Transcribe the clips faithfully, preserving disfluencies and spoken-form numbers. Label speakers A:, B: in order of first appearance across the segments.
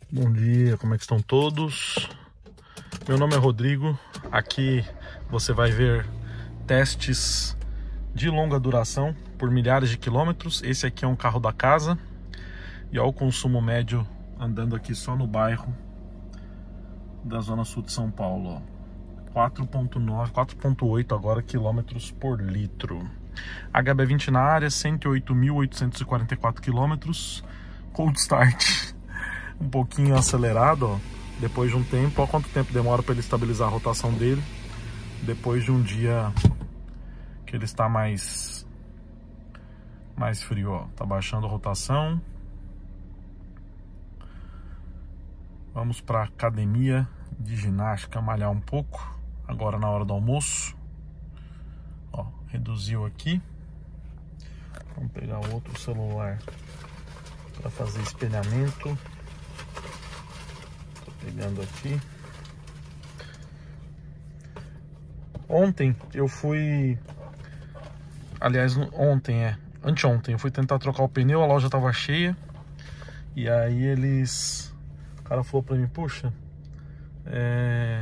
A: Bom dia, como é que estão todos? Meu nome é Rodrigo. Aqui você vai ver testes de longa duração por milhares de quilômetros. Esse aqui é um carro da casa e olha o consumo médio andando aqui só no bairro da zona sul de São Paulo, quatro ponto nove, quatro ponto oito agora quilômetros por litro. H B vinte na área, cento e oito mil oitocentos e quarenta e quatro quilômetros. Cold start um pouquinho acelerado, ó. Depois de um tempo, olha quanto tempo demora para ele estabilizar a rotação dele. Depois de um dia que ele está mais mais frio, ó. Tá baixando a rotação. Vamos para academia de ginástica, malhar um pouco agora na hora do almoço. Ó, reduziu aqui. Vamos pegar outro celular para fazer espelhamento. Tô pegando aqui. Ontem eu fui, aliás, ontem é, anteontem eu fui tentar trocar o pneu, a loja tava cheia. E aí eles, o cara falou pra mim, puxa, é...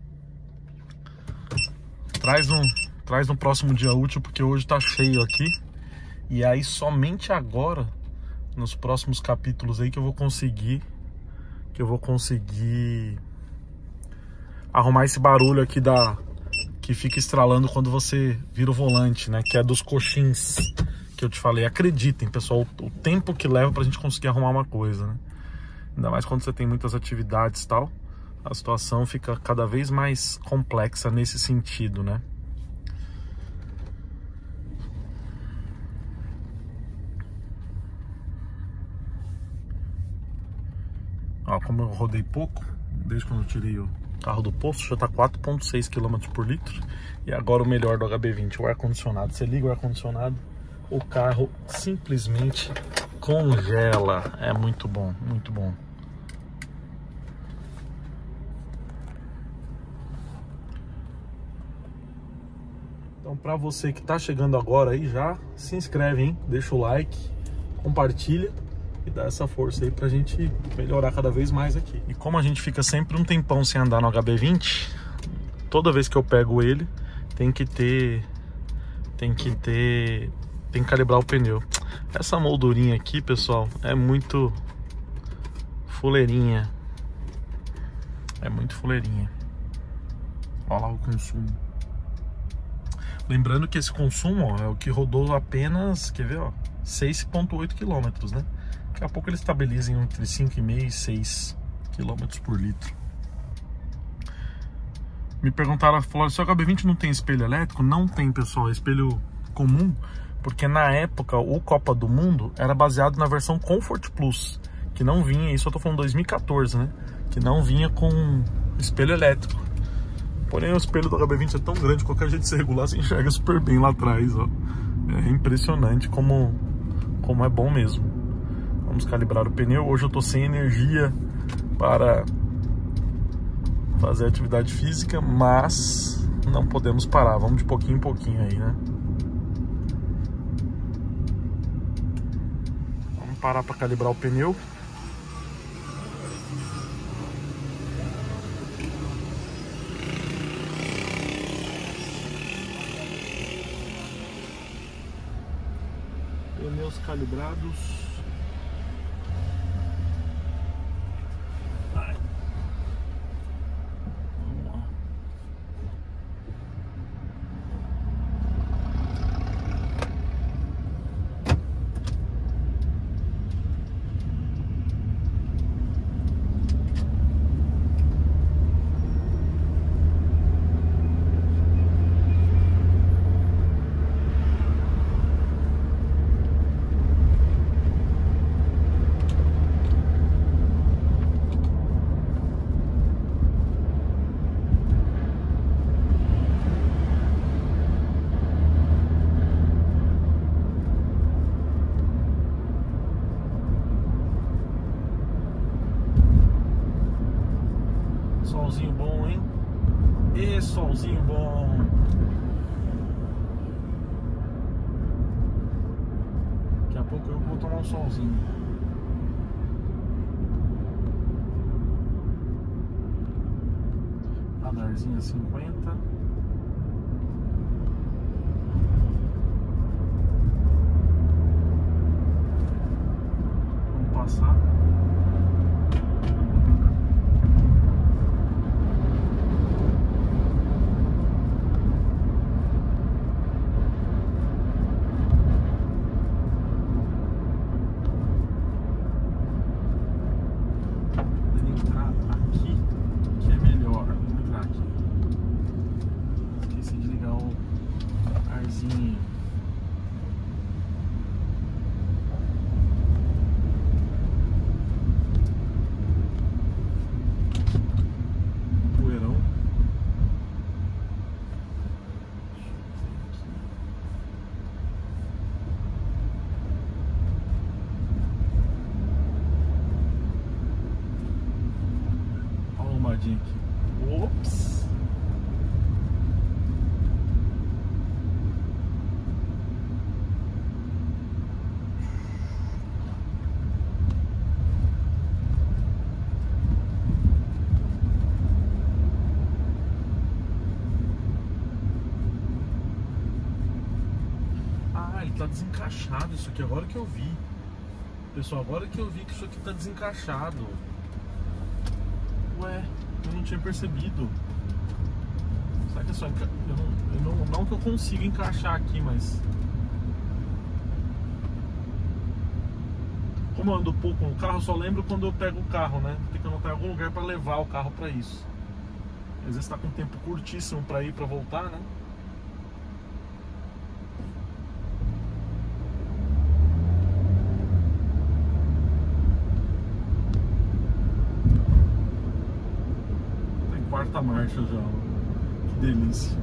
A: traz um, traz no próximo dia útil, porque hoje tá cheio aqui. E aí somente agora, nos próximos capítulos aí, que eu vou conseguir, que eu vou conseguir arrumar esse barulho aqui da, que fica estralando quando você vira o volante, né? Que é dos coxins que eu te falei. Acreditem, pessoal, o tempo que leva pra gente conseguir arrumar uma coisa, né? Ainda mais quando você tem muitas atividades e tal, a situação fica cada vez mais complexa nesse sentido, né? Ó, como eu rodei pouco, desde quando eu tirei o carro do posto, já tá quatro ponto seis quilômetros por litro. E agora o melhor do H B vinte, o ar-condicionado. Você liga o ar-condicionado, o carro simplesmente congela. É muito bom, muito bom. Então, para você que tá chegando agora aí, já se inscreve, hein? Deixa o like, compartilha e dá essa força aí pra gente melhorar cada vez mais aqui. E como a gente fica sempre um tempão sem andar no H B vinte, toda vez que eu pego ele, tem que ter, tem que ter, tem que calibrar o pneu. Essa moldurinha aqui, pessoal, é muito fuleirinha. É muito fuleirinha. Olha lá o consumo. Lembrando que esse consumo, ó, é o que rodou apenas, quer ver, ó, seis ponto oito quilômetros, né? Daqui a pouco ele estabiliza entre cinco vírgula cinco e seis quilômetros por litro. Me perguntaram, falaram, se o H B vinte não tem espelho elétrico? Não tem, pessoal, é espelho comum, porque na época o Copa do Mundo era baseado na versão Comfort Plus, que não vinha, isso eu tô falando dois mil e quatorze, né? Que não vinha com espelho elétrico. Porém, o espelho do H B vinte é tão grande, qualquer jeito de você regular, você enxerga super bem lá atrás, ó. É impressionante como, como é bom mesmo. Vamos calibrar o pneu. Hoje eu tô sem energia para fazer atividade física, mas não podemos parar. Vamos de pouquinho em pouquinho aí, né? Vamos parar para calibrar o pneu. Pneus calibrados. Solzinho bom, hein? E solzinho bom. Daqui a pouco eu vou tomar um solzinho. Barzinha cinquenta. Vamos passar. Aqui. Ops! Ah, ele tá desencaixado isso aqui, agora que eu vi. Pessoal, agora que eu vi que isso aqui tá desencaixado. Ué, eu não tinha percebido. Será que é só enca... eu não, eu não, não que eu consiga encaixar aqui, mas como eu ando pouco no carro, eu só lembro quando eu pego o carro, né? Tem que anotar em algum lugar para levar o carro para isso. Às vezes tá com um tempo curtíssimo para ir, para voltar, né? Quarta marcha já, que delícia.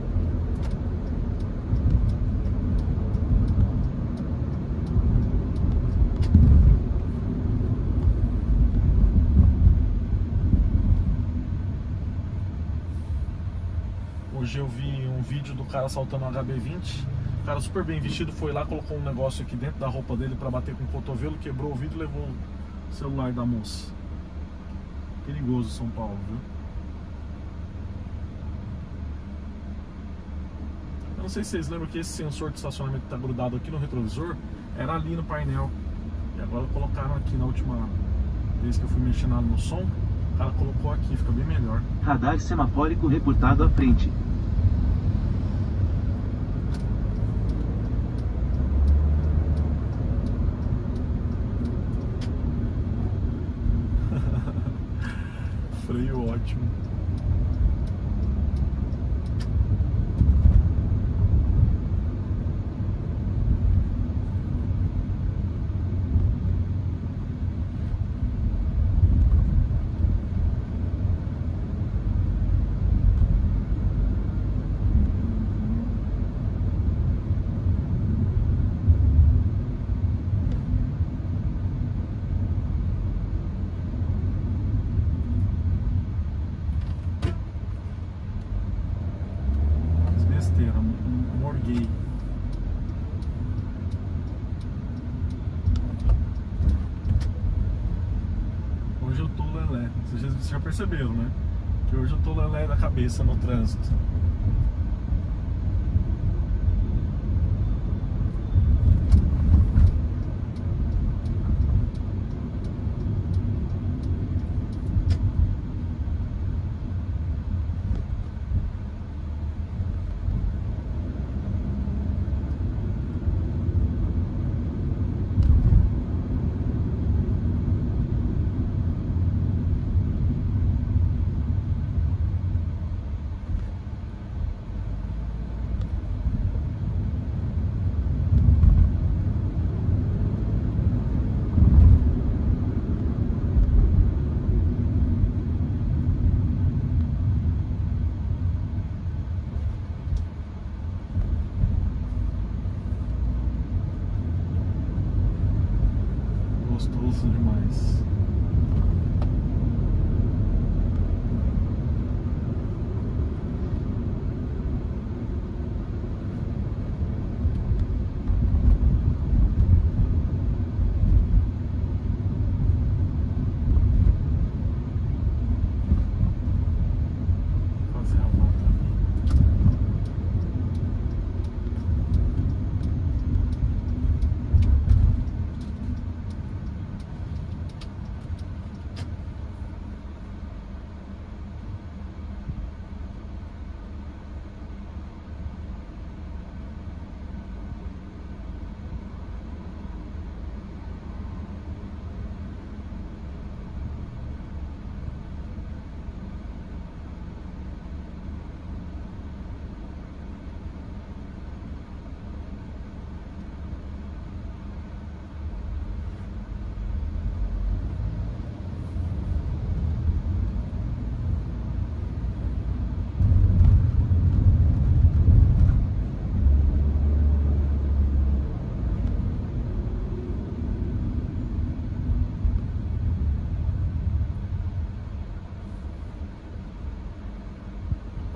A: Hoje eu vi um vídeo do cara saltando um H B vinte. O cara super bem vestido foi lá, colocou um negócio aqui dentro da roupa dele para bater com o cotovelo, quebrou o vidro e levou o celular da moça. Perigoso São Paulo, viu? Eu não sei se vocês lembram que esse sensor de estacionamento que está grudado aqui no retrovisor era ali no painel. E agora colocaram aqui na última vez que eu fui mexer no som. O cara colocou aqui, fica bem melhor.
B: Radar semafórico reportado à frente.
A: Freio ótimo. Morguei. Hoje eu tô lelé. Vocês já perceberam, né? Que hoje eu tô lelé da cabeça no trânsito. Gostoso demais.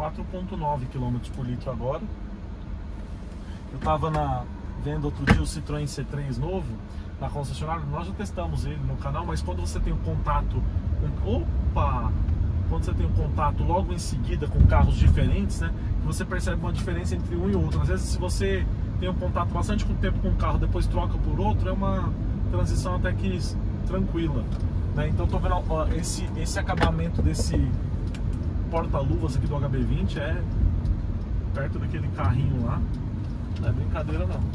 A: quatro vírgula nove quilômetros por litro agora. Eu tava na, vendo outro dia o Citroën C três novo na concessionária. Nós já testamos ele no canal, mas quando você tem um contato com, opa, quando você tem um contato logo em seguida com carros diferentes, né, você percebe uma diferença entre um e outro. Às vezes, se você tem um contato bastante com tempo com um carro, depois troca por outro, é uma transição até que tranquila, né? Então tô vendo, ó, esse, esse acabamento desse porta-luvas aqui do H B vinte é perto daquele carrinho lá, não é brincadeira não.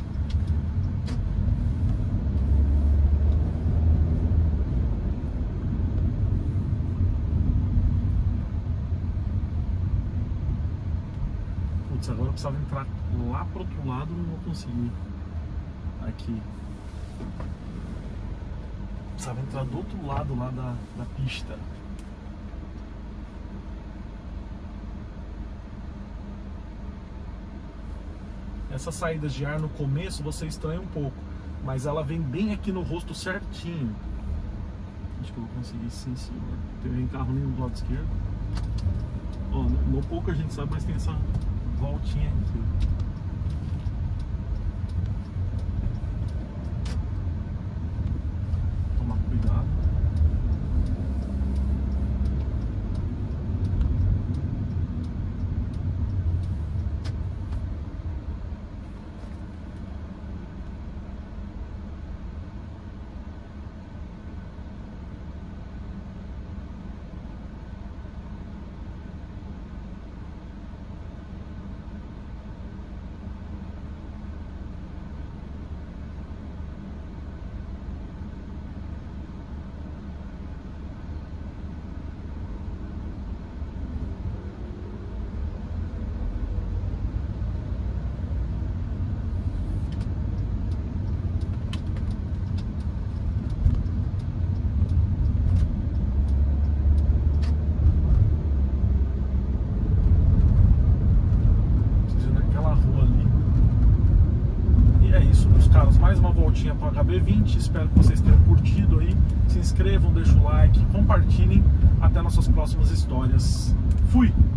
A: Putz, agora eu precisava entrar lá pro outro lado, não vou conseguir. Aqui. Precisava entrar do outro lado lá da, da pista. Essas saídas de ar no começo você estranha um pouco, mas ela vem bem aqui no rosto certinho. Acho que eu vou conseguir sim, sim. Não tem carro nem do lado esquerdo. Ó, no pouco a gente sabe, mas tem essa voltinha aqui. Tomar cuidado. Mais uma voltinha para o H B vinte, espero que vocês tenham curtido aí, se inscrevam, deixem o like, compartilhem, até nossas próximas histórias. Fui!